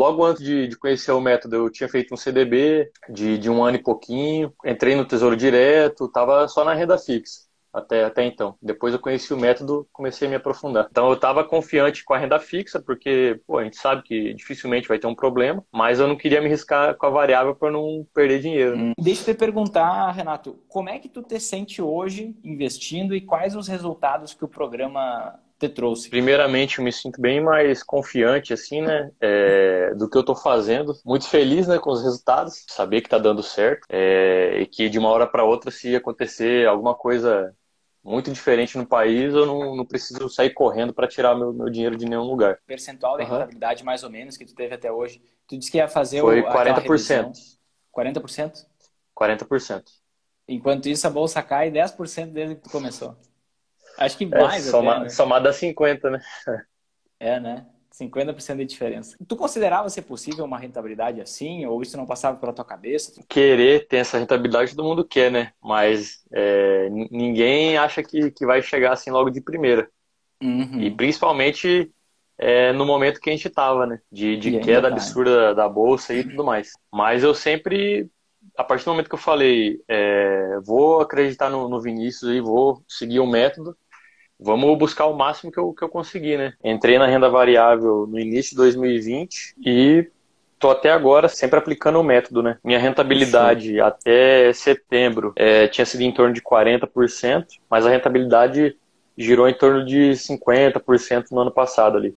logo antes de conhecer o método, eu tinha feito um CDB de um ano e pouquinho, entrei no Tesouro Direto, estava só na renda fixa. Até então. Depois eu conheci o método, comecei a me aprofundar. Então eu estava confiante com a renda fixa, porque pô, a gente sabe que dificilmente vai ter um problema, mas eu não queria me arriscar com a variável para não perder dinheiro. Né? Deixa eu te perguntar, Renato, como é que tu te sente hoje investindo e quais os resultados que o programa te trouxe? Primeiramente, eu me sinto bem mais confiante, assim, né, do que eu estou fazendo. Muito feliz, né, com os resultados, saber que está dando certo, e que de uma hora para outra, se acontecer alguma coisa muito diferente no país, eu não preciso sair correndo para tirar meu dinheiro de nenhum lugar. Percentual de Uhum. rentabilidade, mais ou menos, que tu teve até hoje. Tu disse que ia fazer Foi aquela 40%. revisão. 40%? 40%. Enquanto isso, a bolsa cai 10% desde que tu começou. Acho que mais até, né? Somado a 50, né? É, né? 50% de diferença. Tu considerava ser possível uma rentabilidade assim? Ou isso não passava pela tua cabeça? Querer ter essa rentabilidade todo mundo quer, né? Mas ninguém acha que vai chegar assim logo de primeira. E Uhum. principalmente no momento que a gente estava, né? De E ainda queda tá, né? absurda da bolsa e tudo mais. Mas eu sempre, a partir do momento que eu falei, vou acreditar no Vinícius e vou seguir o método, vamos buscar o máximo que eu conseguir, né? Entrei na renda variável no início de 2020 e tô até agora sempre aplicando o método, né? Minha Show. rentabilidade até setembro tinha sido em torno de 40%, mas a rentabilidade girou em torno de 50% no ano passado ali.